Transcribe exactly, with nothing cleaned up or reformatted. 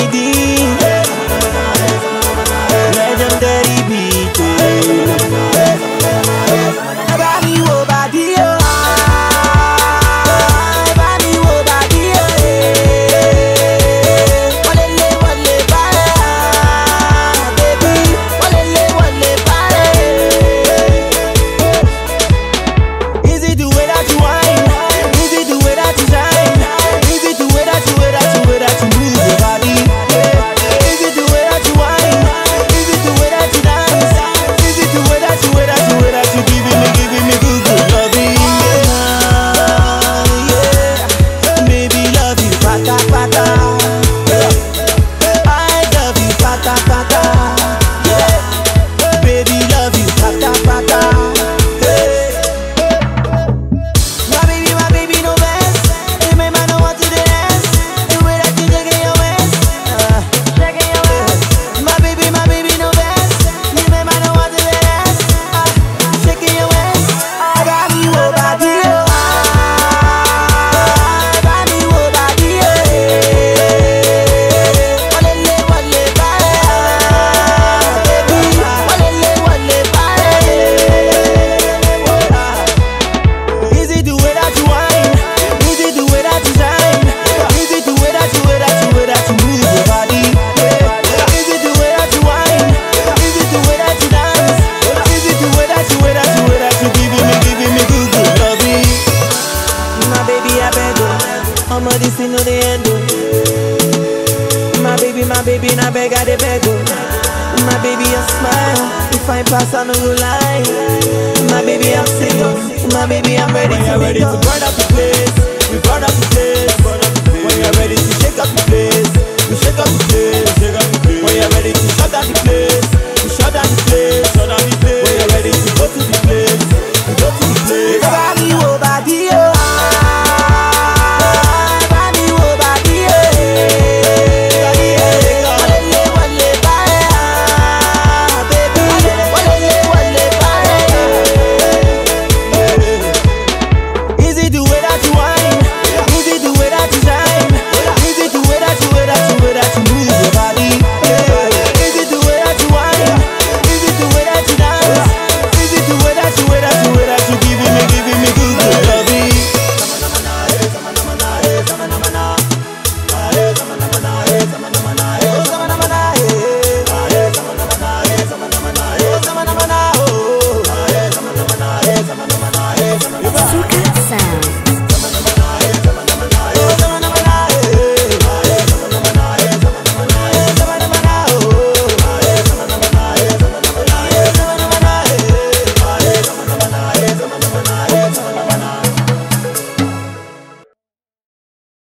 D. Legendary beat. Bami wo badi yo. Bami wo badi yo. Walele wale pare, baby. Walele wale pare. Is it the way that you whine? Is it the way that you shine? Is it the way that you, way that you, way that you move your body? Is it the way that you whine? Is it the way that you dance? Is it the way that you, way that you, way that you giving me, giving me good, good loving? Yeah, baby, love you, pata pata. I love you, pata pata. Yeah, baby, love you, pata pata. Hey. My baby, my baby, no best. You make man know what to dance. The way that you shaking your waist, uh, shaking your waist. My baby, my baby, no best. You make man know what to dance, uh, shaking your waist. I got me wo body, oh. I got me wo body, oh. Walele wale pare, baby. Walele wale pare. Is it the way that you whine? Is it the way that you shine? Is it the way that you, way that you, way that you move your body? Is it the way that you whine? Is it the way that you dance? Is it the way that you, way that you, way that you giving me, giving me good, good loving? My baby, I beg you, I'm a this thing no the end. My baby, my baby, na beg I dey beg you. My baby, your smile, if I pass I no go lie. My baby, I'm single. My baby, I'm ready When to you're ready go. to burn up the place, we burn up the place. When you're ready to shake up the place, we shake up the place. When you're ready to shut down the place, we shut down the place. When you're ready to go to the place, we go to the place. Bami wo badi yo. Bami wo badi yo. Walele wale pare, baby. Walele wale pare. Is it the way that you whine? Is it the way that you shine? Is it the way that you, way that you, way that you move your body? Is it the way that you whine? Is it the way that you dance? Is it the way that you, way that you, way that you giving me, giving me good, good loving? Suka